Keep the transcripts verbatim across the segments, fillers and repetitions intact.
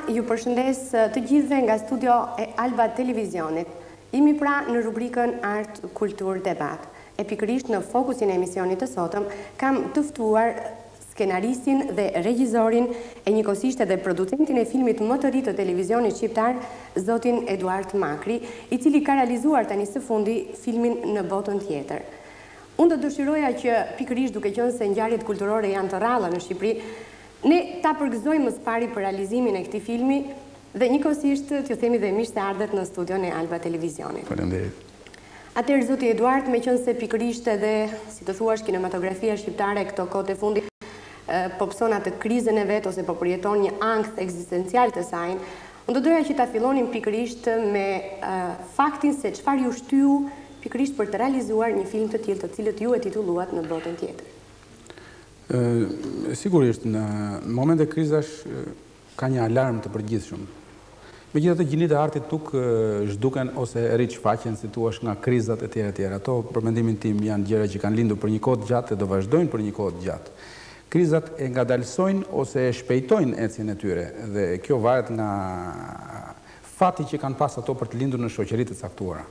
ju përshëndes të gjithëve nga studio e Alba Televizionit. Jemi pra në rubrikën Art, Kultur, Debat. E pikërisht në fokusin e emisionit të sotëm, kam të ftuar skenaristin dhe regjizorin e njëkohësisht edhe producentin e filmit më të ri të televizionit shqiptar, zotin Eduard Makri, i cili ka realizuar tani së fundi filmin Në botën tjetër. Unë do dëshiroja që pikërisht duke qenë se ngjarjet kulturore janë të rralla në Shqipëri, ne ta përgëzojmë së pari për realizimin e këtij filmi dhe njëkohësisht t'ju themi dhe mirë se ardhët në studion e Alba Televizionit. Faleminderit. Atëherë zoti Eduard, meqense pikërisht edhe, si të thuash, kinematografia shqiptare këto kohë të fundit po pson atë krizën e vet ose po përjeton një ankth ekzistencial të saj, unë do doja që ta fillonim pikërisht me faktin se çfarë ju shtyu pikërisht për të realizuar një film të tillë të cilët ju e titulluat Në botën tjetër. Sigurisht, në momente krizash ka një alarm të përgjithshëm. Megjithatë, gjinit e artit tuk zhduken ose rrit shfaqen, si thua, nga krizat e tjera tjera. Ato, për mendimin tim, janë gjëra që kanë lindur për një kohë të gjatë dhe do vazhdojnë për një kohë të gjatë. Krizat e ngadalsojnë ose e shpejtojnë ecjen e tyre dhe kjo varet nga fati që kanë pas ato për të lindur në shoqëri të caktuara.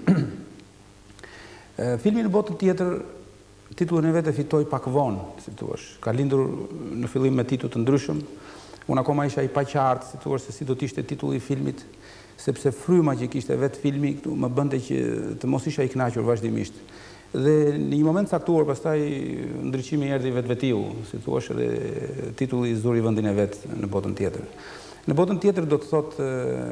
Filmi Në botën tjetër, titullin e vetë fitoi pak vonë, si thua. Ka lindur në fillim me titull të ndryshëm. Unë akoma isha i paqartë, si thua, se si do të ishte titulli i filmit, sepse fryma që kishte vetë filmi këtu më bënte që të mos isha i kënaqur vazhdimisht. Dhe në një moment caktuar pastaj ndriçimi erdhi vetvetiu, si thua, dhe titulli zuri vendin e vet Në botën tjetër. Në botën tjetër do të thotë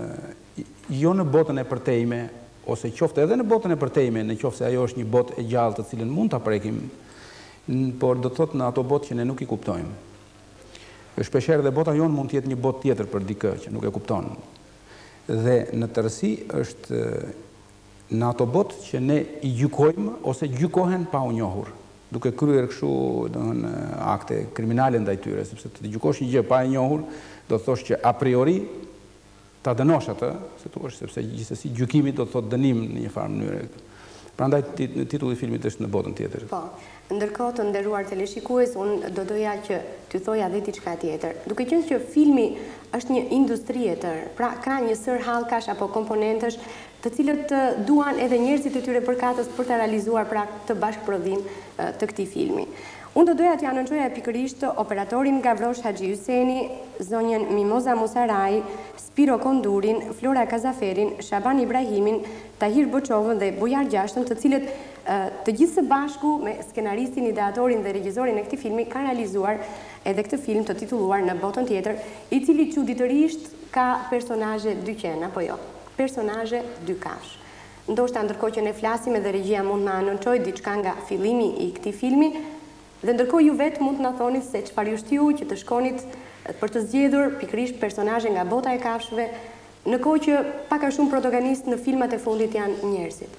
jo në botën e përtejme, ose qofte edhe në botën e përtejme, në qofte se ajo është një botë e gjallë të cilën mund ta prekim, por do të thotë në ato botë që ne nuk i kuptojmë. Shpeshherë dhe bota jonë mund të jetë një botë tjetër për dikë që nuk e kupton. Dhe në tërësi është në ato botë që ne i gjykojmë ose gjykohen pa u njohur, duke kryer kështu domthonjë akte kriminale ndaj tyre, sepse të gjykosh një gjë pa e njohur, do të thosh që a priori ta dënosh atë, si thua, sepse gjithsesi gjykimi do të thotë dënim në një farë mënyrë. Prandaj titulli i filmit është Në botën tjetër. Po. Ndërkohë, të nderuar teleshikues, unë do doja që t'ju thoja dhe diçka tjetër. Duke qenë që filmi është një industri e tërë, pra ka një sër hallkash apo komponentësh të cilët duan edhe njerëzit e tyre përkatës për të realizuar pra të bashkëprodhim të këtij filmi. Unë do doja t'ju anoncoja pikërisht operatorin Gavrosh Haxhi Hyseni, zonjën Mimoza Musaraj, Spiro Kondurin, Flora Kazaferin, Shaban Ibrahimin, Tahir Boçovën dhe Bujar Gjashtën, të cilët të gjithë së bashku me skenaristin, ideatorin dhe regjizorin e këtij filmi kanë realizuar edhe këtë film të titulluar Në botën tjetër, i cili çuditërisht ka personazhe dyqen, apo jo? Personazhe dykafsh. Ndoshta ndërkohë që ne flasim edhe regjia mund na anoncojë diçka nga fillimi i këtij filmi, dhe ndërkohë ju vetë mund të na thoni se çfarë ju shtyu që të shkonit për të zgjedhur pikërisht personazhe nga bota e kafshëve, në kohë që pak a shumë protagonist në filmat e fundit janë njerëzit.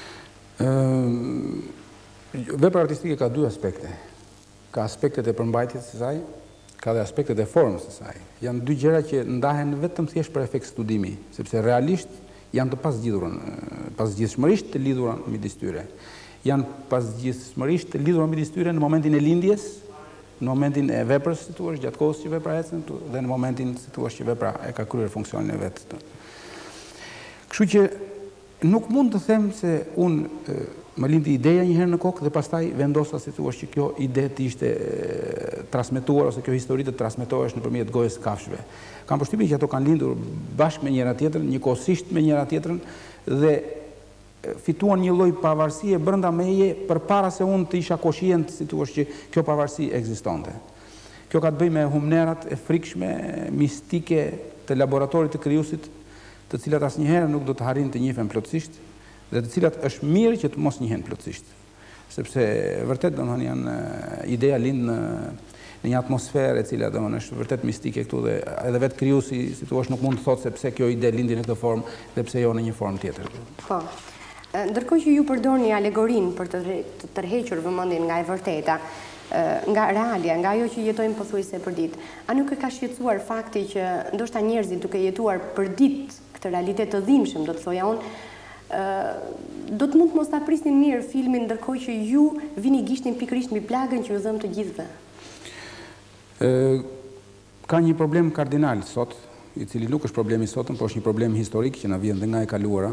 Vepra artistike ka dy aspekte. Ka aspektet e përmbajtjes së saj, ka dhe aspektet e formës së saj. Janë dy gjëra që ndahen vetëm thjesht për efekt studimi, sepse realisht janë të pasgjidhura, pasgjithshmërisht të lidhura midis tyre. Janë pasgjithshmërisht të lidhura midis tyre në momentin e lindjes, në momentin e veprës, si thua, gjatë kohës që vepra ecën, dhe në momentin, si thua, që vepra e ka kryer funksionin e vet. Kështu që nuk mund të them se unë më lindi ideja një herë në kokë dhe pastaj vendosa, si thua, që kjo ide të ishte transmetuar ose kjo histori të transmetohesh nëpërmjet gojës së kafshëve. Kam përshtypjen që ato kanë lindur bashkë me njëra tjetrën, njëkohësisht me njëra tjetrën dhe fituan një lloj pavarësie brenda meje përpara se unë të isha koshient, si thua, që kjo pavarësi ekzistonte. Kjo ka të bëjë me humnerat e frikshme, mistike të laboratorit të krijuesit, të cilat asnjëherë nuk do të harrin të njihen plotësisht dhe të cilat është mirë që të mos njihen plotësisht. Sepse vërtet domethënë janë ideja lind në në një atmosferë e cila domethënë është vërtet mistike këtu dhe edhe vetë krijuesi, si thua, nuk mund të thotë se pse kjo ide lindi në këtë formë dhe pse jo në një formë tjetër. Po. Ndërkohë që ju përdorni alegorinë për të tërhequr vëmendjen nga e vërteta, nga realia, nga ajo që jetojmë pothuajse përdit, a nuk e ka shqetësuar fakti që ndoshta njerëzit duke jetuar përdit këtë realitet të dhimbshëm, do të thoja unë, do të mund të mos ta prisnin mirë filmin, ndërkohë që ju vini gishtin pikërisht mbi plagën që ju dhëm të gjithëve? Ka një problem kardinal sot i cili nuk është problemi sotëm, por është një problem historik që na vjen dhe nga e kaluara,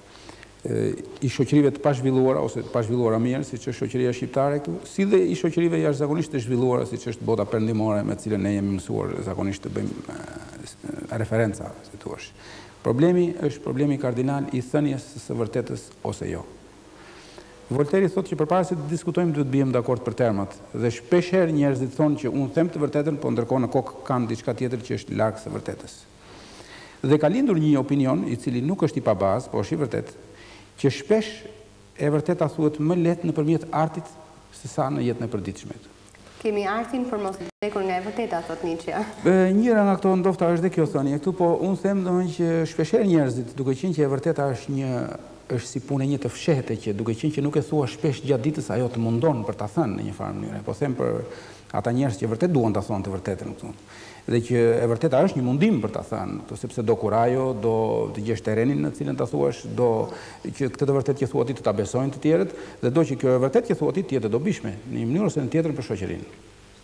i shoqërive të pazhvilluara ose të pazhvilluara mirë, siç është shoqëria shqiptare këtu, si dhe i shoqërive jashtëzakonisht të zhvilluara, siç është bota perëndimore me të cilën ne jemi mësuar zakonisht të bëjmë referenca, si thua. Problemi është problemi kardinal i thënies së vërtetës ose jo. Voltaire thotë që përpara se të diskutojmë duhet bijmë dakord për termat, dhe shpesh herë njerëzit thonë që unë them të vërtetën, po ndërkohë në kokë kanë diçka tjetër që është larg së vërtetës. Dhe ka lindur një opinion i cili nuk është i pabazë, po është i vërtetë, që shpesh e vërteta thuhet më lehtë nëpërmjet artit sesa në jetën e përditshme. Kemi artin për mos vdekur nga e vërteta, thot Nietzsche. Njëra nga këto ndofta është dhe kjo thënie këtu, po unë them domethënë që shpeshherë njerëzit, duke qenë që e vërteta është një është si punë një të fshehtë që duke qenë që nuk e thua shpesh gjatë ditës, ajo të mundon për ta thënë në një farë mënyrë. Po them për ata njerëz që vërtet duan ta thonë të vërtetën këtu. Dhe që e vërteta është një mundim për ta thënë, sepse do kurajo, do të gjesh terrenin në cilën ta thuash, do që këtë të vërtet që thua ti të ta besojnë të tjerët, dhe do që kjo e vërtet që thua ti të jetë e dobishme në një mënyrë ose në tjetrën për shoqërinë.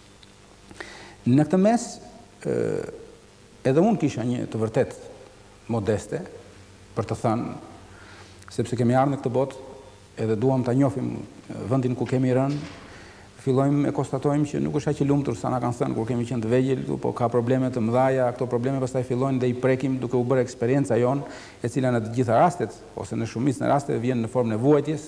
Në këtë mes, edhe unë kisha një të vërtet modeste për të thënë, sepse kemi ardhur në këtë botë, edhe duam ta njohim vendin ku kemi rënë. Fillojmë e konstatojmë që nuk është aq i lumtur sa na kanë thënë kur kemi qenë të vegjël, po ka probleme të mëdha, këto probleme pastaj fillojnë dhe i prekim duke u bërë eksperjenca jonë, e cila në të gjitha rastet ose në shumicën e rasteve vjen në formë vuajtjes.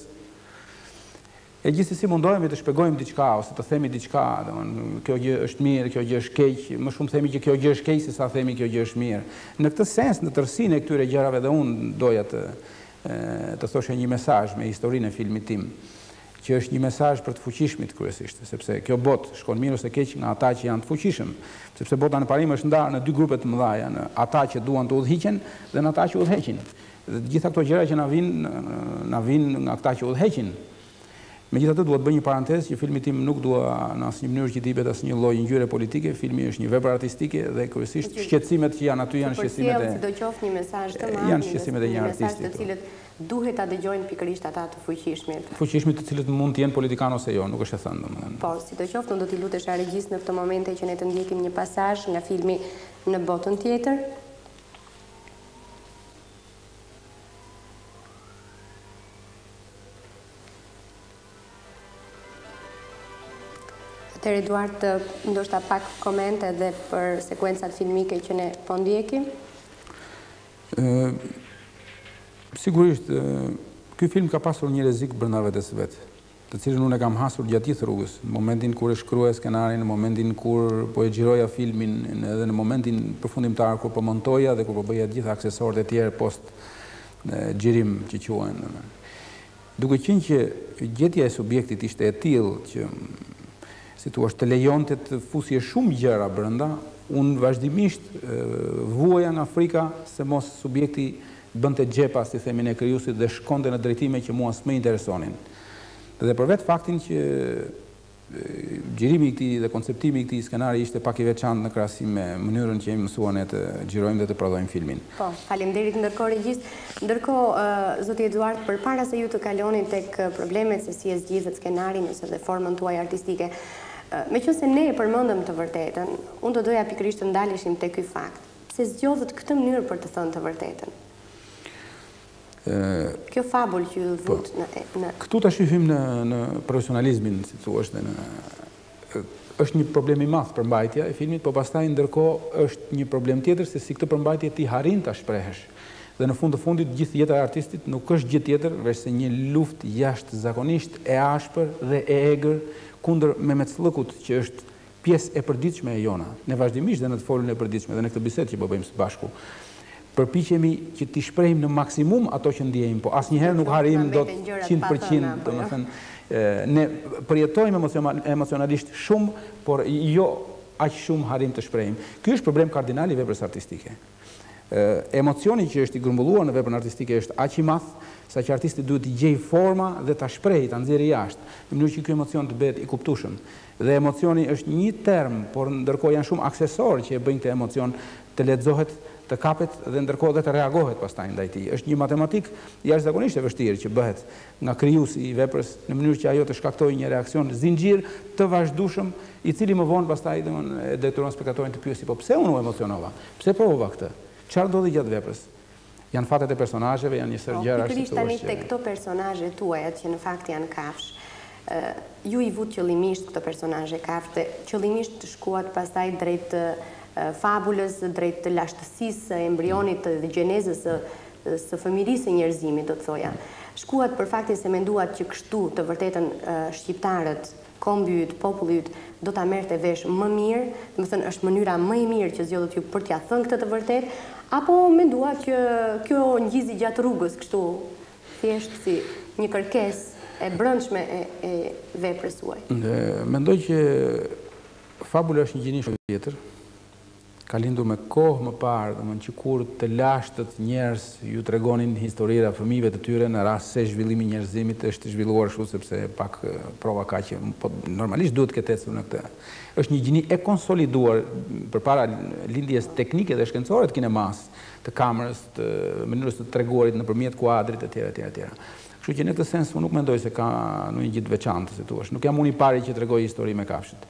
E gjithsesi mundohemi të shpjegojmë diçka ose të themi diçka, domethënë kjo gjë është mirë, kjo gjë është keq, më shumë themi që kjo gjë është keq sesa themi kjo gjë është mirë. Në këtë sens, në tërësinë e këtyre gjërave dhe unë doja të të thoshe një mesazh me historinë e filmit tim, që është një mesazh për të fuqishmit kryesisht, sepse kjo botë shkon mirë ose keq nga ata që janë të fuqishëm, sepse bota në parim është ndarë në dy grupe të mëdha, në ata që duan të udhëhiqen dhe në ata që udhëheqin. Dhe të gjitha këto gjëra që na vinë na vinë nga ata që udhëheqin. Megjithatë duhet bëj një parantezë që filmi tim nuk dua në asnjë mënyrë që të jepet asnjë lloj ngjyre politike, filmi është një vepër artistike dhe kryesisht shqetësimet që janë aty janë shqetësimet e sidoqoftë një mesazh të madh, janë shqetësimet e një artisti, të cilët duhet ta dëgjojnë pikërisht ata të fuqishmit. Fuqishmit të cilët mund të jenë politikanë ose jo, nuk është e thënë domethënë. Po, sidoqoftë unë do t'i lutesh regjis në këtë momente që ne të ndjekim një pasazh nga filmi Në botën tjetër. Atër Eduard, ndoshta pak komente edhe për sekuencat filmike që ne po ndjekim? Sigurisht, ky film ka pasur një rrezik brenda vetes vetë, të cilën unë e kam hasur gjatë gjithë rrugës, në momentin kur e shkruaja skenarin, në momentin kur po e xhiroja filmin, edhe në momentin përfundimtar kur po montoja dhe kur po bëja gjithë aksesorët e tjerë post xhirim që quhen. Duke qenë që gjetja e subjektit ishte e tillë që si thua, të lejonte të fusje shumë gjëra brenda, unë vazhdimisht vuaja nga frika se mos subjekti bënte xhepa, si themin e krijuesit, dhe shkonte në drejtime që mua s'më interesonin. Dhe për vetë faktin që xhirimi i këtij dhe konceptimi i këtij skenari ishte pak i veçantë në krahasim me mënyrën që jemi mësuar ne të xhirojmë dhe të prodhojmë filmin. Po, faleminderit ndërkohë regjist. Ndërkohë, zoti Eduard, përpara se ju të kaloni tek problemet se si e zgjidhet skenarin ose dhe formën tuaj artistike, me që se ne e përmëndëm të vërtetën, unë do doja pikërisht të ndalishim të ky fakt, se zgjodhët këtë mënyrë për të thënë të vërtetën. Kjo fabul që ju vut në... Këtu të shifim në profesionalizmin, si thua, është një problem i madh për mbajtja e filmit, po pastaj ndërkohë është një problem tjetër, se si këtë përmbajtje ti harin ta shprehesh. Dhe në fund të fundit, gjithë jeta e artistit nuk është gjë tjetër, veç se një luftë jashtëzakonisht e ashpër dhe e egër kundër Mehmetçllëkut, që është pjesë e përditshme e jona. Ne vazhdimisht dhe në të folën e përditshme dhe në këtë bisedë që po bëjmë së bashku, përpiqemi që t'i shprehim në maksimum ato që ndjejmë, po asnjëherë nuk harim dot njëqind përqind, domethënë ne përjetojmë emocionalisht shumë, por jo aq shumë harim të shprehim. Ky është problem kardinal i veprës artistike. Emocioni që është i grumbulluar në veprën artistike është aq i madh sa që artisti duhet t'i gjejë forma dhe ta shprehë, ta nxjerrë jashtë, në mënyrë që ky emocion të bëhet i kuptueshëm. Dhe emocioni është një term, por ndërkohë janë shumë aksesorë që e bëjnë këtë emocion të lexohet, të kapet dhe ndërkohë dhe të reagohet pastaj ndaj tij. Është një matematik jashtëzakonisht e vështirë që bëhet nga krijuesi i veprës në mënyrë që ajo të shkaktojë një reakcion zinxhir të vazhdueshëm, i cili më vonë pastaj domthonë e detyron spektatorin të pyesë, po pse unë u emocionova? Pse provova këtë? Çfarë ndodhi gjatë veprës? Janë fatet e personazheve, janë një sër gjëra që... Po, tani tek këto personazhe tuaja që në fakt janë kafsh, ju i vut qëllimisht këto personazhe kafsh dhe qëllimisht shkuat pastaj drejt fabulës, drejt lashtësisë, embrionit dhe gjenezës së fëmirisë së njerëzimit, do të thoja. Shkuat për faktin se menduat që kështu të vërtetën shqiptarët, kombi yt, populli yt do ta merrte vesh më mirë, do të thënë është mënyra më e mirë që zgjodhët ju për t'ia thënë këtë të vërtetë, apo menduat që kjo ngjizi gjatë rrugës kështu thjesht si një kërkesë e brendshme e, e veprës suaj? Mendoj që fabula është një gjini shumë tjetër. Ka lindur me kohë më parë, domethënë që kur të lashtët njerëz ju tregonin historira fëmijëve të tyre në rast se zhvillimi i njerëzimit është zhvilluar kështu sepse pak prova ka që po normalisht duhet të ketë ecur në këtë. Është një gjini e konsoliduar përpara lindjes teknike dhe shkencore të kinemas, të kamerës, të mënyrës të treguarit nëpërmjet kuadrit etj etj etj. Kështu që në këtë sens unë nuk mendoj se ka ndonjë gjë të veçantë, si thua. Nuk jam unë i pari që tregoj histori me kafshët.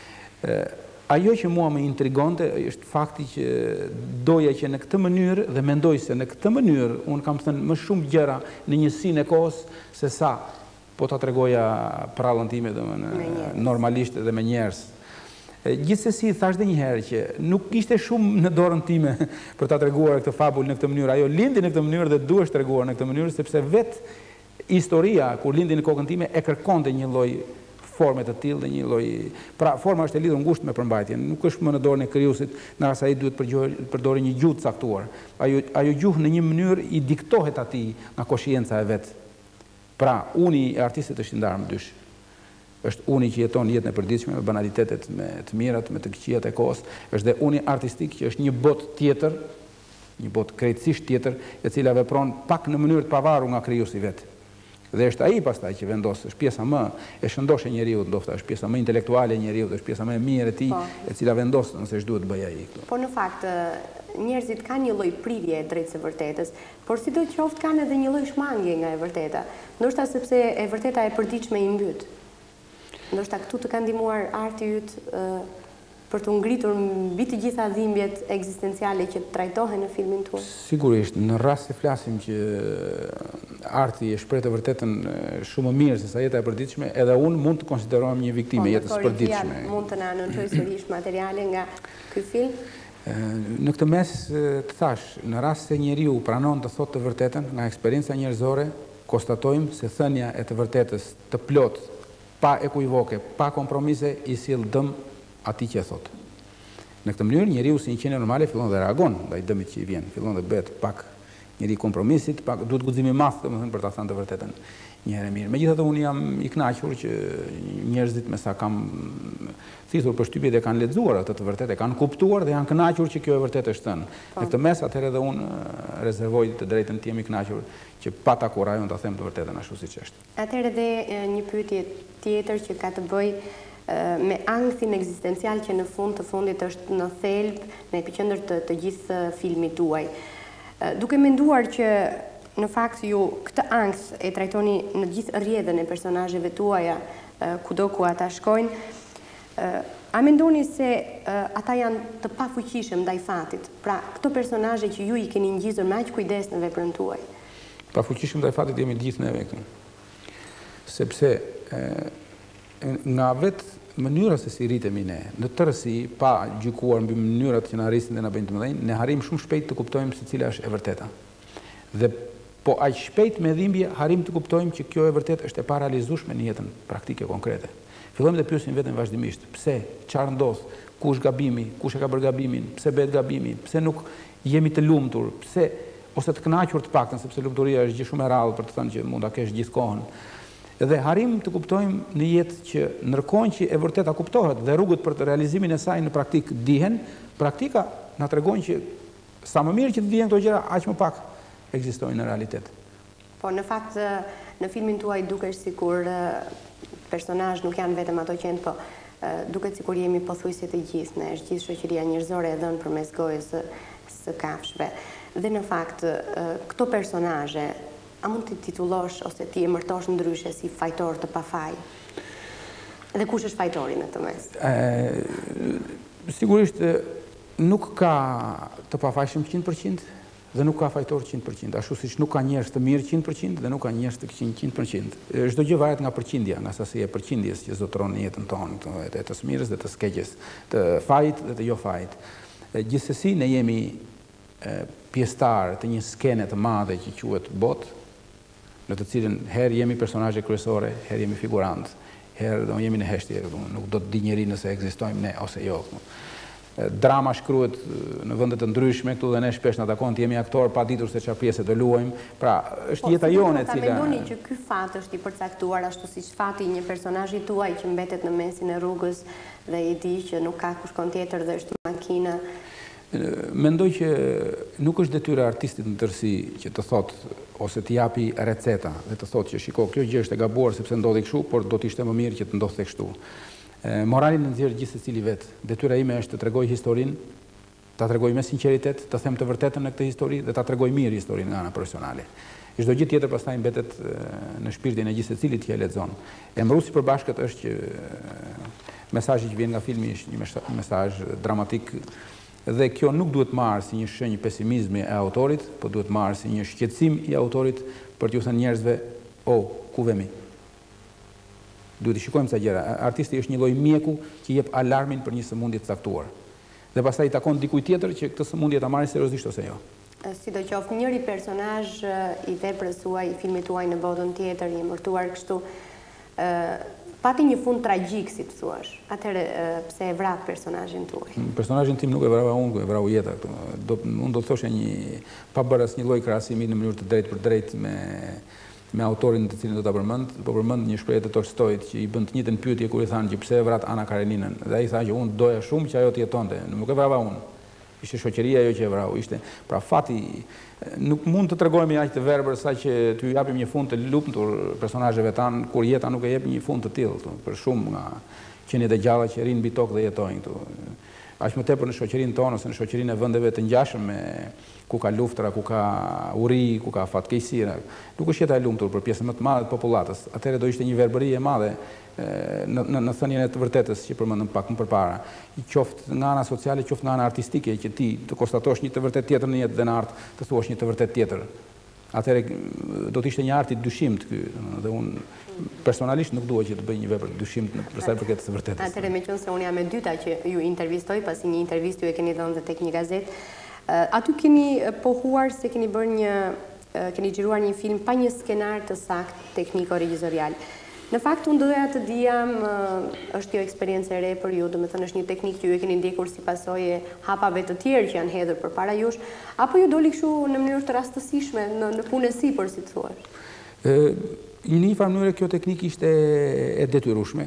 Ajo që mua më intrigonte është fakti që doja që në këtë mënyrë dhe mendoj se në këtë mënyrë unë kam thënë më shumë gjëra në njësinë e kohës se sa po ta tregoja prallën time domethënë normalisht dhe me njerëz. Gjithsesi thash edhe një herë që nuk ishte shumë në dorën time për ta treguar këtë fabul në këtë mënyrë. Ajo lindi në këtë mënyrë dhe duhesh treguar në këtë mënyrë sepse vetë historia kur lindi në kokën time e kërkonte një lloj forme të tillë dhe një lloj, pra forma është e lidhur ngushtë me përmbajtjen, nuk është më në dorën e krijuesit, në rast se ai duhet të përdorë një gjuhë të caktuar. Ajo ajo gjuhë në një mënyrë i diktohet atij nga koshienca e vet. Pra, uni i artistit është i ndarë në dysh. Është uni që jeton jetën e përditshme me banalitetet, me të mirat, me të këqijat e kohës, është dhe uni artistik që është një botë tjetër, një botë krejtësisht tjetër, e cila vepron pak në mënyrë të pavarur nga krijuesi vet. Dhe është ai pastaj që vendos, është pjesa më e shëndosh e njeriu, ndoshta është pjesa më intelektuale e njeriu, është pjesa më e mirë e tij, e cila vendos nëse ç'duhet të bëjë ai këtu. Po në fakt njerëzit kanë një lloj privje drejt së vërtetës, por sidoqoftë kanë edhe një lloj shmangje nga e vërteta. Ndoshta sepse e vërteta e përditshme i mbyt. Ndoshta këtu të ka ndihmuar arti yt për të ngritur mbi të gjitha dhimbjet ekzistenciale që trajtohen në filmin tuaj? Sigurisht, në rast se flasim që arti e shpreh të vërtetën shumë më mirë se sa jeta e përditshme, edhe unë mund të konsiderohem një viktimë e jetës së përditshme. Mund të na anoncoj sërish materiale nga ky film? Në këtë mes të thash, në rast se njeriu pranon të thotë të vërtetën, nga eksperjenca njerëzore, konstatojmë se thënia e të vërtetës të plot, pa ekuivoke, pa kompromise, i sill dëm atij që e thot. Në këtë mënyrë njeriu si një qenie normale fillon dhe reagon ndaj dëmit që i vjen, fillon dhe bëhet pak njeri kompromisit, pak duhet guxim i madh domethënë për ta thënë të vërtetën një herë mirë. Megjithatë unë jam i kënaqur që njerëzit me sa kam thithur përshtypje dhe kanë lexuar atë të vërtetë, kanë kuptuar dhe janë kënaqur që kjo e vërtetë është thënë. Në këtë mes atëherë edhe unë rezervoj të drejtën të jem i kënaqur që pa ta kurajon ta them të vërtetën ashtu siç është. Atëherë edhe një pyetje tjetër që ka të bëjë me anktin ekzistencial që në fund të fundit është në thelb, në epicëndër të, të gjithë filmit tuaj. Duke menduar që në fakt ju këtë ankth e trajtoni në gjithë rrjedhën e personazheve tuaja, kudo ku ata shkojnë, a mendoni se ata janë të pafuqishëm ndaj fatit? Pra, këto personazhe që ju i keni ngjizur me aq kujdes në veprën tuaj. Pafuqishëm ndaj fatit jemi të gjithë neve këtu. Sepse nga vetë mënyra se si rritemi ne, në tërësi, pa gjykuar mbi mënyrat që na rrisin dhe na bëjnë të mëdhenj, ne harim shumë shpejt të kuptojmë se cila është e vërteta. Dhe po aq shpejt me dhimbje harim të kuptojmë që kjo e vërtetë është e parealizueshme në jetën praktike konkrete. Fillojmë të pyesim veten vazhdimisht, pse, çfarë ndodh, ku është gabimi, kush e ka bërë gabimin, pse bëhet gabimi, pse nuk jemi të lumtur, pse ose të kënaqur të paktën, sepse lumturia është gjë shumë e rrallë për të thënë që mund ta kesh gjithkohon. Dhe harim të kuptojmë në jetë që ndërkohë që e vërteta kuptohet dhe rrugët për të realizimin e saj në praktik dihen, praktika na tregon që sa më mirë që të dihen këto gjëra, aq më pak ekzistojnë në realitet. Po në fakt në filmin tuaj duket sikur personazh nuk janë vetëm ato që janë, po duket sikur jemi pothuajse të gjithë, ne është gjithë shoqëria njerëzore e dhënë përmes gojës së kafshëve. Dhe në fakt këto personazhe a mund të titullosh ose ti emërtosh ndryshe si fajtor të pafaj? Dhe kush është fajtori në të mes? Sigurisht, nuk ka të pafajshëm njëqind përqind dhe nuk ka fajtor njëqind përqind. Ashtu siç nuk ka njerëz të mirë njëqind përqind dhe nuk ka njerëz të këqij njëqind përqind. Çdo gjë varet nga përqindja, nga sasia e përqindjes që zotëron në jetën tonë, të të smirës dhe të skeqjes, të fajit dhe të jo fajit. Gjithsesi ne jemi pjesëtar të një skene të madhe që quhet botë, në të cilën herë jemi personazhe kryesore, herë jemi figurant, herë do jemi në heshtje, nuk do të di njeri nëse ekzistojmë ne ose jo. Drama shkruhet në vende të ndryshme këtu dhe ne shpesh na takon të jemi aktor pa ditur se çfarë pjese do luajmë. Pra, është jeta jone e cila. Po, mendoni që ky fat është i përcaktuar ashtu siç fati i një personazhi tuaj që mbetet në mesin e rrugës dhe i di që nuk ka kushkon tjetër dhe është makina. Mendoj që nuk është detyra e artistit në tërësi që të thotë ose të japi receta dhe të thotë që shiko, kjo gjë është e gabuar sepse ndodhi kështu, por do të ishte më mirë që të ndodhte kështu. Moralin në nxjerr gjithë secili vetë. Detyra ime është të tregoj historinë, ta tregoj me sinqeritet, të them të vërtetën në këtë histori dhe ta tregoj mirë historinë nga ana profesionale. Çdo gjë tjetër pastaj mbetet në shpirtin e gjithë secilit që e lexon. E mbrusi përbashkët është që mesazhi që vjen nga filmi është një mesazh dramatik dhe kjo nuk duhet marrë si një shenjë pesimizmi e autorit, por duhet marrë si një shqetësim i autorit për t'ju thënë njerëzve, "Oh, ku vemi?" Duhet të shikojmë sa gjëra. Artisti është një lloj mjeku që jep alarmin për një sëmundje të caktuar. Dhe pastaj i takon dikujt tjetër që këtë sëmundje ta marrë seriozisht ose jo. Sidoqoftë njëri personazh i veprës suaj, i filmit tuaj në botën tjetër, i emërtuar kështu, pati një fund tragjik, si të thuash. Atëherë pse e vrat personazhin tuaj? Personazhin tim nuk e vrava unë, e vrau jeta këtu. Do unë do të thosha një pa bërë asnjë lloj krahasimi në mënyrë të drejtë për drejtë me me autorin të cilin do ta përmend, po përmend një shprehje të Tolstoit që i bën të njëjtën pyetje kur i thanë që pse e vrat Ana Kareninën. Dhe ai tha që unë doja shumë që ajo të jetonte, nuk e vrava unë. Ishte shoqëria ajo që e vrau, ishte. Pra fati nuk mund të tregojmë aq të verbër sa që t'ju japim një fund të lumtur personazheve tan kur jeta nuk e jep një fund të tillë, për shumë nga qeniet e gjalla që rinë mbi tokë dhe jetojnë këtu. Aq më tepër në shoqërinë tonë ose në shoqërinë e vendeve të ngjashme ku ka luftra, ku ka uri, ku ka fatkeqësi. Nuk është jeta e lumtur për pjesën më të madhe të popullatës. Atëherë do ishte një verbëri e madhe në në, në thënien e të vërtetës që përmendëm pak më përpara. I qoftë nga ana sociale, qoftë nga ana artistike që ti të konstatosh një të vërtet tjetër në jetë dhe në art të thuash një të vërtet tjetër. Atëherë do të ishte një art i dyshimt ky dhe unë personalisht nuk dua që të bëj një vepër dyshimt në sa i përket të vërtetës. Atëherë meqense unë jam e dyta që ju intervistoj pasi një intervistë ju e keni dhënë tek një gazetë, aty keni pohuar se keni bërë një keni xhiruar një film pa një skenar të saktë tekniko-regjizorial. Në fakt, unë doja të dija, është jo eksperiencë e re për ju, do me thënë është një teknikë që ju e keni ndjekur si pasojë hapave të tjerë që janë hedhur përpara jush, apo ju doli kështu në mënyrë të rastësishme, në, në punë e sipër, si të thuash? Në një farë mënyrë kjo teknikë ishte e detyrueshme,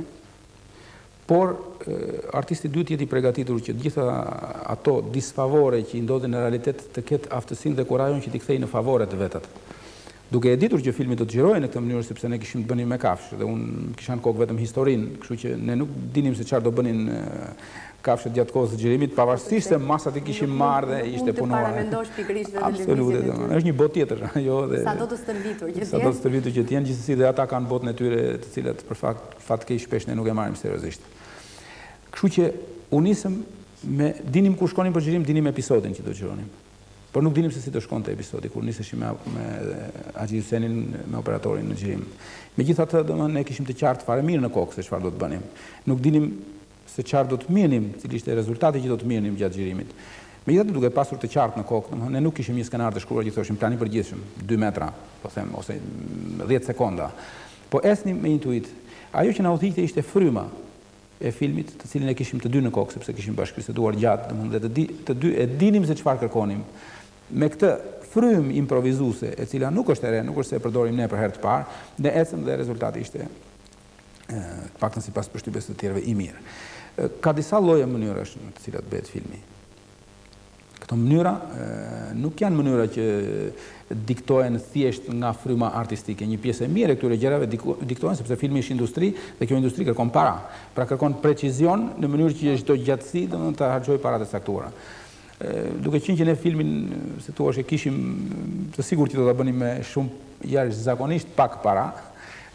por artisti duhet jetë i përgatitur që gjitha ato disfavore që i ndodhin në realitet të ketë aftësinë dhe kurajon që t'i kthejë në favore të vetat. Duke e ditur që filmi do të xhirohej në këtë mënyrë sepse ne kishim të bënim me kafshë dhe unë kisha në kokë vetëm historinë, kështu që ne nuk dinim se çfarë do bënin kafshët gjatë kohës së xhirimit, pavarësisht se masat i kishim marrë dhe ishte punuar. Mund të paramendosh pikërisht vetë Absolutisht, është një botë tjetër, jo dhe sa do të stërvitur që të jenë. Sa do të stërvitur që të jenë, gjithsesi dhe ata kanë botën e tyre, të cilat për fakt fatkeq shpesh ne nuk e marrim seriozisht. Kështu që u nisëm me dinim ku shkonim për xhirim, dinim episodin që do xhironim. Por nuk dinim se si të shkonte episodi kur niseshim me me Axhi Husenin, me operatorin në xhirim. Megjithatë, domethënë ne kishim të qartë fare mirë në kokë se çfarë do të bënim. Nuk dinim se çfarë do të mirnim, cili ishte rezultati që do të mirnim gjatë xhirimit. Megjithatë, duke pasur të qartë në kokë, domethënë ne nuk kishim një skenar të shkruar që thoshim plani i përgjithshëm, dy metra, po them, ose dhjetë sekonda. Po esnim me intuit. Ajo që na udhëhiqte ishte fryma e filmit, të cilin e kishim të dy në kokë sepse kishim bashkëbiseduar gjatë, domethënë dhe të, di, të dy e dinim se çfarë kërkonim. Me këtë frym improvizuese, e cila nuk është e re, nuk është se e përdorim ne për herë të parë, ne ecëm dhe rezultati ishte të paktën sipas përshtypjes të tjerëve i mirë. Ka disa lloje mënyrash në të cilat bëhet filmi. Këto mënyra nuk janë mënyra që diktohen thjesht nga fryma artistike. Një pjesë e mirë e këtyre gjërave diktohen sepse filmi është industri dhe kjo industri kërkon para. Pra kërkon precizion në mënyrë që çdo gjatësi domethënë të harxojë paratë e caktuara. Duke qenë që ne filmin, se thua, e kishim të sigurt që do ta bënim me shumë jashtëzakonisht pak para,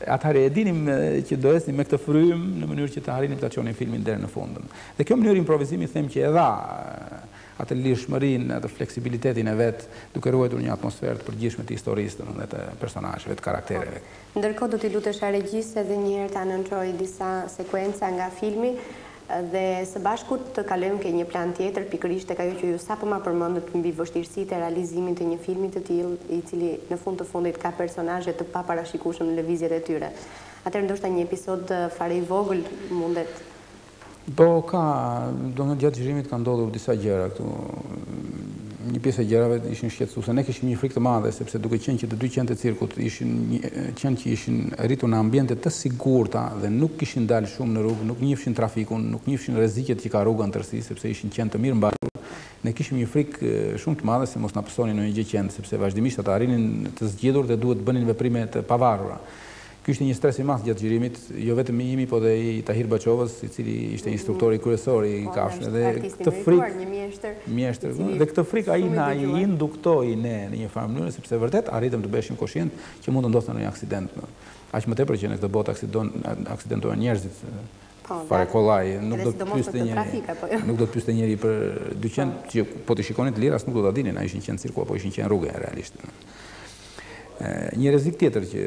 Atëherë e dinim që do esnim me këtë frym në mënyrë që të arrinim ta çonim filmin deri në fundin. Dhe kjo mënyrë improvizimi them që e dha atë lirshmërinë, atë fleksibilitetin e vet, duke ruajtur një atmosferë të përgjithshme të historisë dhe të personazheve, të karaktereve. Ndërkohë do t'i lutesh regjisë edhe një herë ta nënçojë disa sekuenca nga filmi dhe së bashku të kalojmë ke një plan tjetër, pikërisht tek ajo që ju sapo ma përmendët mbi vështirësitë e realizimit të një filmi të tillë, i cili në fund të fundit ka personazhe të paparashikueshëm në lëvizjet e tyre. Atëherë ndoshta një episod fare i vogël mundet. Po ka, do në gjatë xhirimit ka ndodhur disa gjëra këtu. Një pjesë e gjërave ishin shqetësuese. Ne kishim një frikë të madhe sepse duke qenë që të dy qenë të cirkut ishin qenë që ishin rritur në ambiente të sigurta dhe nuk kishin dalë shumë në rrugë, nuk njihshin trafikun, nuk njihshin rreziqet që ka rruga në tërësi sepse ishin qenë të mirë mbartur. Ne kishim një frikë shumë të madhe se mos na pësonin në një gjë qenë, sepse vazhdimisht ata arrinin të zgjedhur dhe duhet të bënin veprime të pavarura. Ky ishte një stres i madh gjatë xhirimit, jo vetëm i imi, po dhe i Tahir Baqovës, i cili ishte instruktori kryesor i kafshëve dhe këtë frikë, një mjeshtër, mjeshtër, dhe këtë frikë ai na i induktoi ne në një farë mënyrë sepse vërtet arritëm të beshim koshient që mund të ndodhte ndonjë aksident. Aq më tepër që në këtë botë aksidentohen njerëzit. Fare kollaj, nuk do të pyeste njëri, nuk do të pyeste njëri për dyqen që po të shikonin të lirë as nuk do ta dinin, a ishin qenë cirku apo ishin qenë rrugë realisht. Një rrezik tjetër që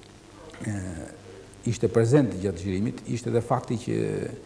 ishte prezent gjatë xhirimit, ishte dhe fakti që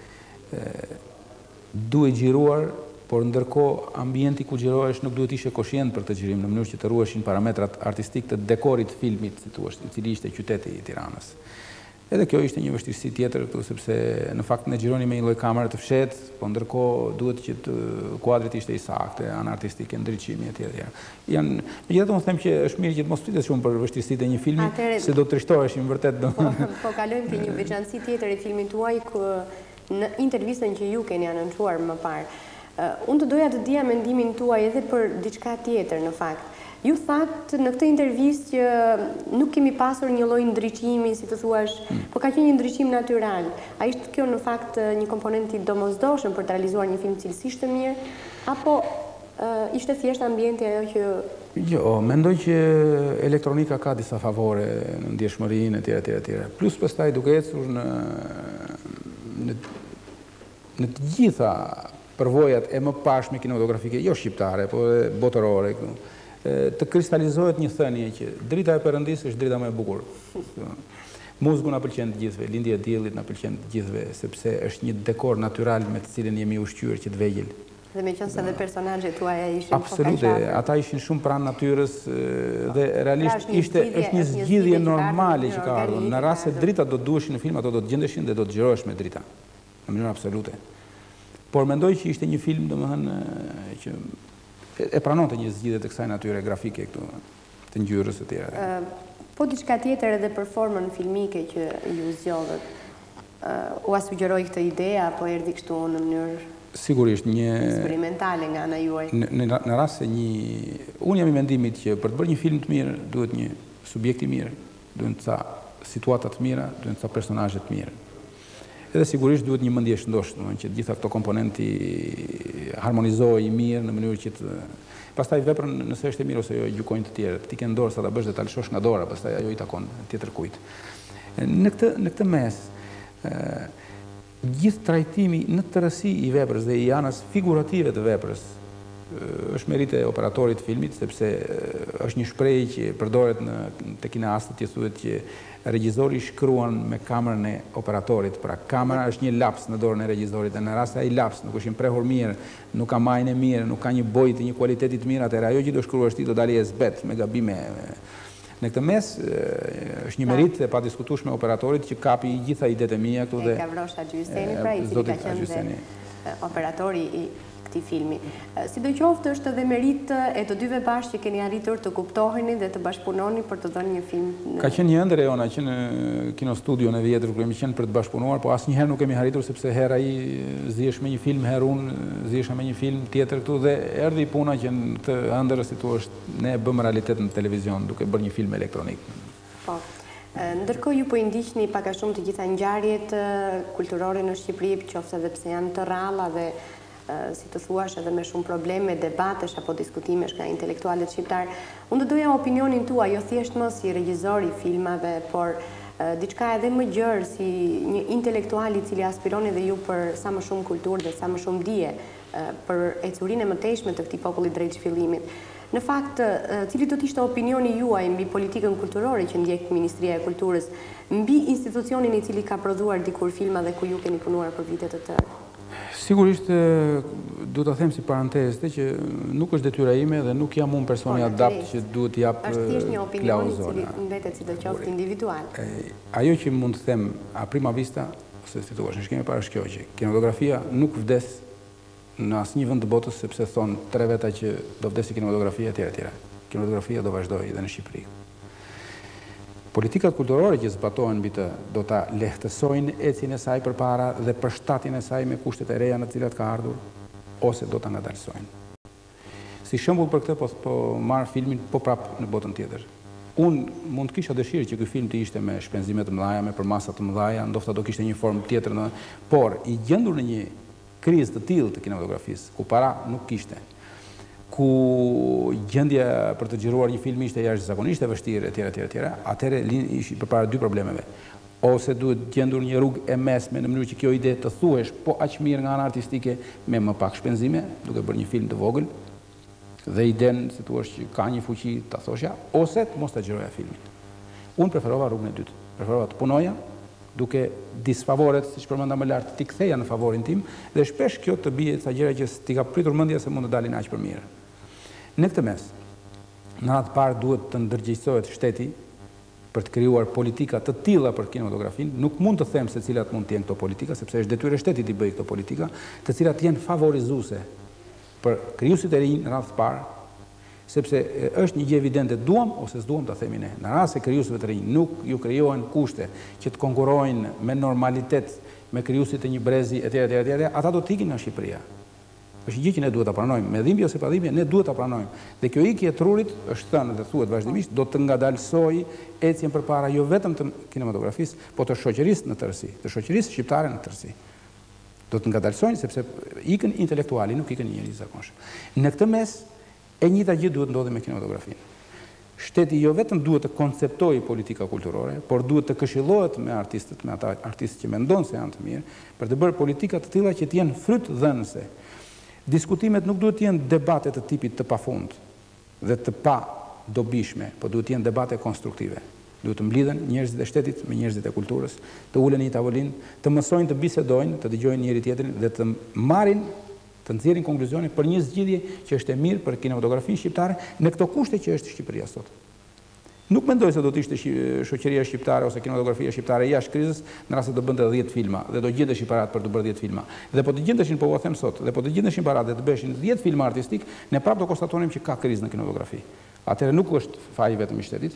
duhet xhiruar, por ndërkohë ambienti ku xhirohesh nuk duhet ishe koshient për të xhirim, në mënyrë që të ruheshin parametrat artistik të dekorit të filmit, si thua, i cili ishte qyteti i Tiranës. Edhe kjo ishte një vështirësi tjetër këtu, sepse në fakt ne xhironi me një lloj kamere të fshehtë, po ndërkohë duhet që të kuadrit ishte i saktë, anë artistike, ndriçimi etj etj. Janë, megjithatë unë them që është mirë që të mos flitet shumë për vështirësitë e një filmi, se do të trishtoheshim vërtet. Po, po kalojmë ke një veçantësi tjetër e filmit tuaj në intervistën që ju keni anoncuar më parë. Unë të doja të dija mendimin tuaj edhe për diçka tjetër në fakt. Ju thatë në këtë intervistë që nuk kemi pasur një lloj ndriçimi, si të thuash, po ka qenë një ndriçim natyral. A ishte kjo në fakt një komponent i domosdoshëm për të realizuar një film cilësisht të mirë, apo ishte thjesht ambienti ajo që... Jo, mendoj që elektronika ka disa favore në ndjeshmërinë etj etj etj. Plus pastaj duke ecur në në të gjitha përvojat e mëparshme kinematografike, jo shqiptare, po botërore këtu, të kristalizohet një thënie që drita e Perëndisë është drita më e bukur. Muzgu na pëlqen të gjithëve, lindja e diellit na pëlqen të gjithëve, sepse është një dekor natyral me të cilin jemi ushqyer që të vegjël. Dhe meqense edhe personazhet tuaja ishin absolute, ata ishin shumë pranë natyrës dhe realisht ishte është një zgjidhje normale që ka ardhur. Në rast se drita do duheshin në film, ato do të gjendeshin dhe do të xhirohesh me drita. Në mënyrë absolute. Por mendoj që ishte një film, domethënë, që e pranonte një zgjidhje të kësaj natyre grafike këtu, të ngjyrës së tjera. Po diçka tjetër edhe për formën filmike që ju zgjodhët, u sugjeroi këtë ide apo erdhi kështu në mënyrë sigurisht një eksperimentale nga ana juaj? Në rast se një, unë jam i mendimit që për të bërë një film të mirë duhet një subjekt i mirë, duhen ca situata të mira, duhen ca personazhe të mirë. Edhe sigurisht duhet një mendje shëndosh, domethënë që gjitha këto komponenti harmonizohej mirë në mënyrë që të pastaj veprën nëse është e mirë ose jo gjykojnë të tjerët. Ti ke në dorë sa ta bësh dhe ta lëshosh nga dora, pastaj ajo i takon tjetër kujt. Në këtë në këtë mes, gjithë trajtimi në tërësi i veprës dhe i anës figurative të veprës është merite e operatorit të filmit, sepse është një shprehje që përdoret në tek kineastët, që thuhet që regjizori shkruan me kamerën e operatorit. Pra kamera është një laps në dorën e regjizorit, dhe në rast se ai laps nuk është i mprehur mirë, nuk ka majën e mirë, nuk ka një bojë të një kualiteti të mirë, atëherë ajo që do shkruash ti do dalë e zbet me gabime. Në këtë mes është një merit e padiskutueshme e operatorit që kapi gjitha idetë e mia këtu dhe ka vrosha Gjyseni, pra i cili ka qenë operatori i këtij filmi. Sidoqoftë është edhe merit e të dyve bashkë që keni arritur të kuptoheni dhe të bashkëpunoni për të dhënë një film. Ka qenë një ëndër e jona që në kinostudion e vjetër kur kemi qenë për të bashkëpunuar, po asnjëherë nuk kemi arritur sepse herë ai zihesh me një film, herë unë zihesha me një film tjetër këtu dhe erdhi puna që në këtë ëndër si thua ne bëm realitet në televizion duke bërë një film elektronik. Po. Ndërkohë ju po i ndiqni pak a shumë të gjitha ngjarjet kulturore në Shqipëri, qoftë edhe pse janë të rralla dhe si të thuash edhe me shumë probleme, debatesh apo diskutimesh nga intelektualet shqiptar. Unë do doja opinionin tua, jo thjesht më si regjizor i filmave, por diçka edhe më gjërë si një intelektuali cili aspiron edhe ju për sa më shumë kulturë dhe sa më shumë dije për ecurinë e mëtejshme të këtij populli drejt zhvillimit. Në fakt, cili do të ishte opinioni juaj mbi politikën kulturore që ndjek Ministria e Kulturës, mbi institucionin i cili ka prodhuar dikur filma dhe ku ju keni punuar për vite të tërë? Sigurisht, du të them si parantezë që nuk është detyra ime dhe nuk jam unë personi adapt që duhet jap klauzona. Është thjesht një opinion i cili mbetet sidoqoftë individual. Ajo që mund të them a prima vista, ose si thua, në shkemi para është kjo që kinematografia nuk vdes në asnjë vend të botës sepse thon tre veta që do vdesë kinematografia etj etj. Kinematografia do vazhdojë edhe në Shqipëri. Politikat kulturore që zbatohen mbi të do ta lehtësojnë ecjen e saj përpara dhe përshtatjen e saj me kushtet e reja në të cilat ka ardhur, ose do ta ngadalsojnë. Si shembull për këtë po, po marr filmin po prap në botën tjetër. Unë mund të kisha dëshirë që ky film të ishte me shpenzime të mëdha, me përmasa të mëdha, ndoshta do kishte një formë tjetër në, por i gjendur në një krizë të tillë të kinematografisë, ku para nuk kishte, ku gjendja për të xhiruar një film ishte jashtëzakonisht e vështirë etj etj etj, atëherë ishi përpara dy problemeve. Ose duhet gjendur një rrugë e mesme në mënyrë që kjo ide të thuhesh po aq mirë nga ana artistike me më pak shpenzime, duke bërë një film të vogël dhe iden si thua që ka një fuqi ta thosha, ose të mos ta xhiroja filmin. Unë preferova rrugën e dytë. Preferova të punoja duke disfavoret, siç përmenda më lart, ti ktheja në favorin tim dhe shpesh kjo të bie ca gjëra që ti ka pritur mendja se mund të dalin aq për mirë. Në këtë mes, në radhë të parë duhet të ndërgjegjësohet shteti për të krijuar politika të tilla për kinematografinë. Nuk mund të them se cilat mund të jenë këto politika, sepse është detyrë e shtetit të bëjë këto politika, të cilat jenë favorizuese për krijuesit e rinj në radhë të parë, sepse është një gjë evidente, duam ose s'duam ta themi ne. Në rast se krijuesve të rinj nuk ju krijohen kushte që të konkurrojnë me normalitet me krijuesit e një brezi etj etj etj, ata do të ikin nga Shqipëria. Është gjë që ne duhet ta pranojmë, me dhimbje ose pa dhimbje, ne duhet ta pranojmë. Dhe kjo ikje e trurit, është thënë dhe thuhet vazhdimisht, do të ngadalsojë ecjen përpara jo vetëm të kinematografisë, por të shoqërisë në tërësi, të shoqërisë shqiptare në tërësi. Do të ngadalsojnë sepse ikën intelektuali, nuk ikën njerëz zakonshëm. Në këtë mes, e njëjta gjë duhet ndodhi me kinematografinë. Shteti jo vetëm duhet të konceptojë politika kulturore, por duhet të këshillohet me artistët, me ata artistë që mendon se janë të mirë, për të bërë politika të tilla që të jenë frytdhënëse. Diskutimet nuk duhet të jenë debate të tipit të pafund dhe të pa dobishme, por duhet të jenë debate konstruktive. Duhet të mblidhen njerëzit e shtetit me njerëzit e kulturës, të ulen në një tavolinë, të mësojnë të bisedojnë, të dëgjojnë njëri tjetrin dhe të marrin, të nxjerrin konkluzione për një zgjidhje që është e mirë për kinematografinë shqiptare në këto kushte që është Shqipëria sot. Nuk mendoj se do të ishte shoqëria shqiptare ose kinematografia shqiptare jashtë krizës në rast se do bënte dhjetë filma dhe do gjendeshin parat për të bërë dhjetë filma. Dhe po të gjendeshin, po u them sot, dhe po të gjendeshin parat dhe të bëheshin dhjetë filma artistik, ne prapë do konstatonim që ka krizë në kinematografi. Atëherë nuk është faji vetëm i shtetit.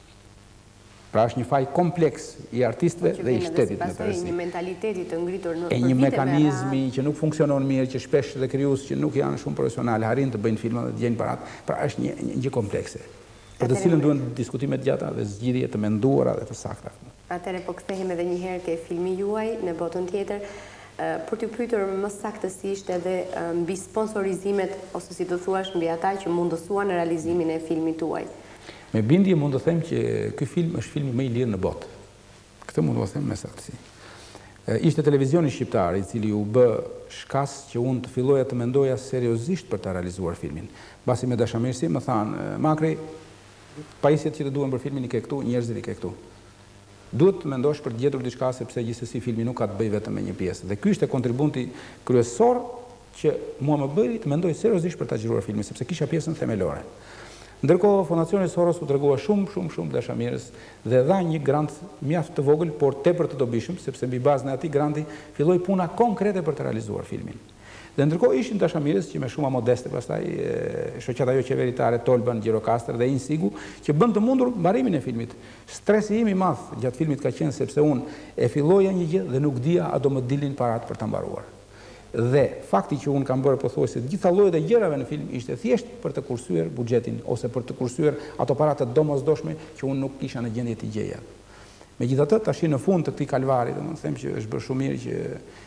Pra është një faj kompleks i artistëve dhe i shtetit në tërësi. Një mentaliteti të ngritur në e një mekanizmi që nuk funksionon mirë, që shpesh dhe krijues që nuk janë shumë profesionale arrin të bëjnë filma dhe të gjejnë parat. Pra është një, një gjë komplekse, për të cilën duhen diskutime të gjata dhe zgjidhje të menduara dhe të sakta. Atëherë po kthehemi edhe një herë ke filmi juaj në botën tjetër, për t'ju pyetur më saktësisht edhe mbi sponsorizimet ose si do thuash mbi ata që mundësuan realizimin e filmit tuaj. Me bindje mund të them që ky film është filmi më i lirë në botë. Këtë mund të them me saktësi. Ishte televizioni shqiptar i cili u bë shkas që unë të filloja të mendoja seriozisht për të realizuar filmin. Mbasi me dashamirësi më thanë, Makri, pajisjet që të duhen për filmin i ke këtu, njerëzit i ke këtu. Duhet të mendosh për të gjetur diçka sepse gjithsesi filmi nuk ka të bëjë vetëm me një pjesë. Dhe ky ishte kontributi kryesor që mua më bëri të mendoj seriozisht për ta xhiruar filmin, sepse kisha pjesën themelore. Ndërkohë, Fondacioni Soros u tregua shumë, shumë, shumë dashamirës dhe dha një grant mjaft të vogël, por tepër të dobishëm, sepse mbi bazën e atij granti filloi puna konkrete për të realizuar filmin. Dhe ndërkohë ishin dashamirës që me shumë modeste pastaj shoqata ajo qeveritare Tolban, Gjirokastër dhe Insigu që bën të mundur mbarimin e filmit. Stresi im i madh gjatë filmit ka qenë sepse unë e filloja një gjë dhe nuk dija a do më dilnin parat për ta mbaruar. Dhe fakti që unë kam bërë pothuajse të gjitha llojet e gjërave në film ishte thjesht për të kursyer buxhetin ose për të kursyer ato para të domosdoshme që unë nuk kisha në gjendje të gjeja. Megjithatë, tash në fund të këtij kalvari, domethënë them që është bërë shumë mirë që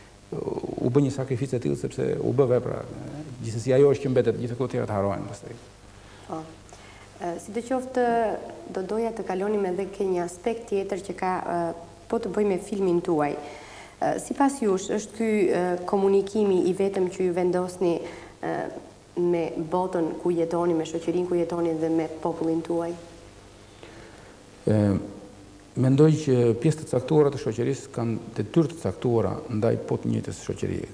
u bë një sakrificë e tillë sepse u bë vepra. Gjithsesi ajo është që mbetet, gjithë këto të tjera të harohen pastaj. Po. Si të qoftë, do doja të kalonim edhe ke një aspekt tjetër që ka po të bëj me filmin tuaj. Si pas jush, është ky komunikimi i vetëm që ju vendosni me botën ku jetoni, me shoqërinë ku jetoni dhe me popullin tuaj? Mendoj që pjesë të caktuara të shoqërisë kanë detyrë të caktuara ndaj po të njëjtës shoqërie.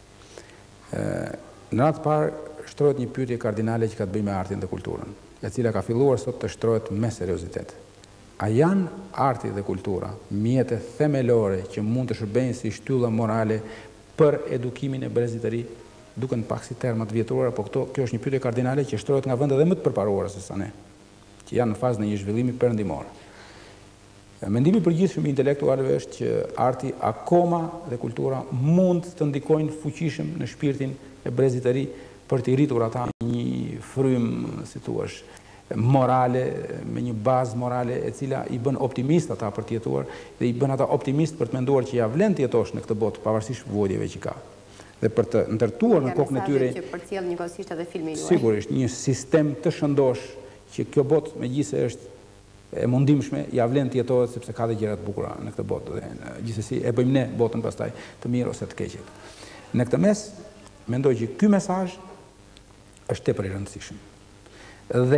Në atë parë shtrohet një pyetje kardinale që ka të bëjë me artin dhe kulturën, e cila ka filluar sot të shtrohet me seriozitet. A janë arti dhe kultura mjete themelore që mund të shërbejnë si shtylla morale për edukimin e brezit të ri, duken pak si termat vjetrora, po këto, kjo është një pyetje kardinale që shtrohet nga vendet edhe më të përparuara se sa ne, që janë në fazën e një zhvillimi perëndimor. Mendimi i përgjithshëm i intelektualëve është që arti akoma dhe kultura mund të ndikojnë fuqishëm në shpirtin e brezit të ri për të rritur ata një frym, si thua, morale, me një bazë morale e cila i bën optimist ata për të jetuar dhe i bën ata optimist për të menduar që ja vlen të jetosh në këtë botë pavarësisht vuajtjeve që ka. Dhe për të ndërtuar në kokën e tyre që përcjell njëkohësisht edhe filmi juaj. Sigurisht, një sistem të shëndosh që kjo botë megjithëse është e mundimshme, ja vlen të jetohet sepse ka dhe gjëra të bukura në këtë botë dhe gjithsesi e bëjmë ne botën pastaj të mirë ose të keqe. Në këtë mes, mendoj që ky mesazh është tepër i rëndësishëm. Dhe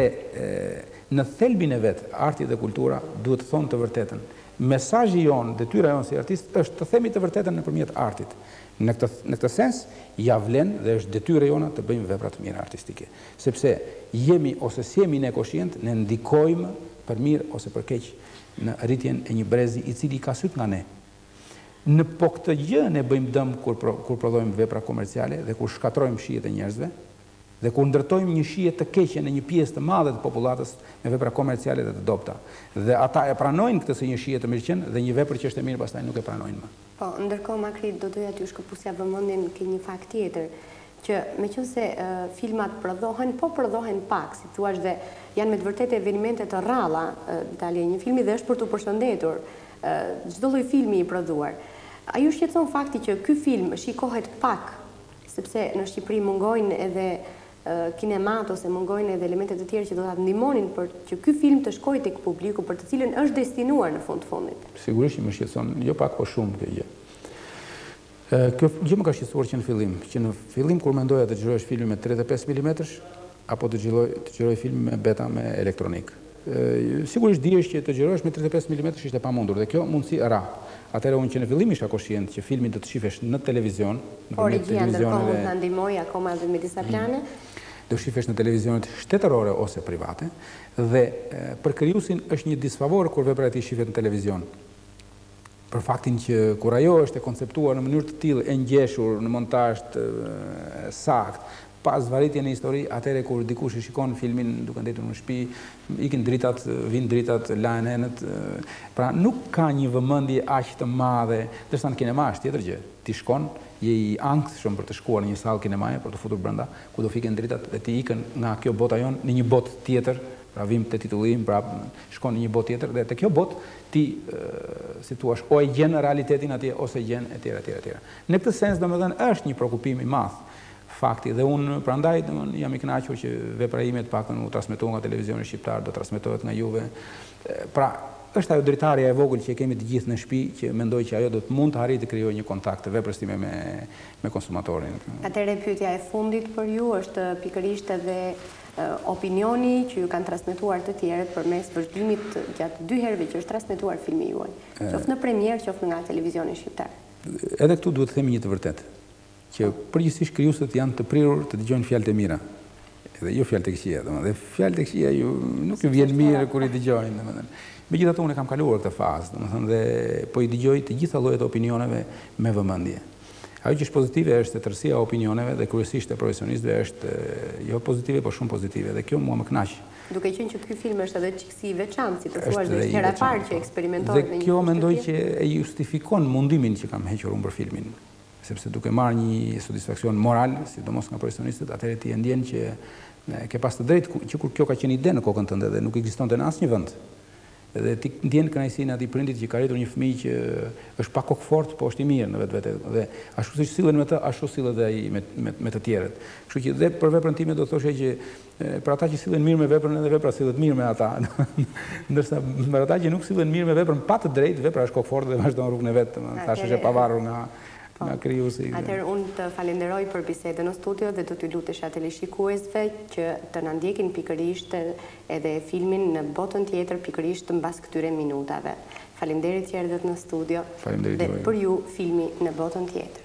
në thelbin e vetë, arti dhe kultura duhet të thonë të vërtetën. Mesazhi jonë, detyra jonë si artist, është të themi të vërtetën nëpërmjet artit. Në këtë, në këtë sens, ja vlen dhe është detyra jona të bëjmë vepra të mira artistike. Sepse jemi ose s'jemi ne koshient, ne ndikojmë për mirë ose për keq në rritjen e një brezi i cili ka syt nga ne. Në po këtë gjë ne bëjmë dëm kur, kur prodhojmë vepra komerciale dhe kur shkatrojmë shijet e njerëzve, dhe kur ndërtojmë një shije të keqe në një pjesë të madhe të popullatës me vepra komerciale dhe të dobta. Dhe ata e pranojnë këtë si një shije të mirëqen dhe një vepër që është e mirë pastaj nuk e pranojnë më. Po, ndërkohë Makri, do doja t'ju shkëputja vëmendjen ke një fakt tjetër, që meqense uh, filmat prodhohen, po prodhohen pak, si thua, dhe janë me të vërtetë evenimente të rralla, uh, dalje një filmi dhe është për t'u përshëndetur, uh, çdo lloj filmi i prodhuar. A ju shqetëson fakti që ky film shikohet pak, sepse në Shqipëri mungojnë edhe kinemat ose mungojnë edhe elementet të tjerë që do ta ndihmonin për që ky film të shkojë tek publiku për të cilën është destinuar në fund fundit. Sigurisht që më shqetëson, jo pak po shumë kjo gjë. Kjo gjë më ka shqetësuar që në fillim, që në fillim kur mendoja të xhirohesh filmin me tridhjetë e pesë milimetrash apo të xhiroj të xhiroj film me beta me elektronik. Sigurisht dihesh që të xhirohesh me tridhjetë e pesë milimetrash ishte pamundur dhe kjo mundësi ra. Atëherë unë që në fillim isha koshient që filmin do të shifesh në televizion, në televizion ndërkohë mund ta ndihmoj akoma edhe me disa plane. Do shifesh në televizionet shtetërore ose private dhe për krijuesin është një disfavor kur vepra e tij shihet në televizion. Për faktin që kur ajo është e konceptuar në mënyrë të tillë e ngjeshur në montazh të saktë, pas varritje në histori, atëherë kur dikush e shikon filmin duke ndetur në shtëpi, ikin dritat, vin dritat, lahen enët, pra nuk ka një vëmendje aq të madhe, ndërsa në kinema është tjetër gjë. Ti shkon, je i ankthshëm për të shkuar në një sallë kinemaje, për të futur brenda, ku do fiken dritat dhe ti ikën nga kjo bota jon në një botë tjetër, pra vim te titullim, pra shkon në një botë tjetër dhe te kjo botë ti si thua, o e gjen realitetin atje ose e gjen etj etj etj. Në këtë sens domethënë është një shqetësim i madh fakti dhe unë prandaj domethënë jam i kënaqur që vepra ime të paktën u transmetohen nga televizioni shqiptar, do transmetohet nga juve. Pra është ajo dritarja e vogël që e kemi të gjithë në shtëpi që mendoj që ajo do të mund të arrijë të krijojë një kontakt të veprës time me me konsumatorin. Atëherë pyetja e fundit për ju është pikërisht edhe opinioni që ju kanë transmetuar të tjerët përmes vëzhgimit gjatë dy herëve që është transmetuar filmi juaj, qoftë në premierë, qoftë nga televizioni shqiptar. Edhe këtu duhet të themi një të vërtetë, që përgjithsisht krijuesët janë të prirur të dëgjojnë fjalët e mira. Edhe jo fjalët e këqija, domethënë, dhe fjalët e këqija ju nuk i vjen mirë kur i dëgjojnë, domethënë. Megjithatë unë kam kaluar këtë fazë, domethënë, dhe po i dëgjoj të gjitha llojet e opinioneve me vëmendje. Ajo që është pozitive është se tërësia e opinioneve dhe kryesisht e profesionistëve është jo pozitive, por shumë pozitive dhe kjo mua më kënaq. Duke qenë që ky film është edhe çiksi i veçantë, si të thuash, dhe hera e parë që eksperimentohet në një. Dhe kjo mendoj që e justifikon mundimin që kam hequr unë për filmin, sepse duke marrë një satisfaksion moral, sidomos nga profesionistët, atëherë ti e ndjen që ke pas të drejtë që kur kjo ka qenë ide në kokën tënde dhe nuk ekzistonte në asnjë vend, Dhe ti ndjen kënaqësinë atij prindit që ka arritur një fëmijë që është pa kokë fort, po është i mirë në vetvete. Dhe ashtu siç sillen me të, ashtu sillet ai me, me, me të tjerët. Kështu që dhe për veprën time do thoshë që për ata që sillen mirë me veprën, edhe vepra sillet mirë me ata. Ndërsa për ata që nuk sillen mirë me veprën pa të drejtë, vepra është kokë fort dhe vazhdon rrugën e vet. Tash është e pavarur nga nga krijuesi. Atëherë unë të falenderoj për bisedën në studio dhe do t'ju lutesh teleshikuesve që të na ndjekin pikërisht edhe filmin në botën tjetër pikërisht mbas këtyre minutave. Faleminderit që erdhët në studio. Faleminderit. Dhe për ju filmi në botën tjetër.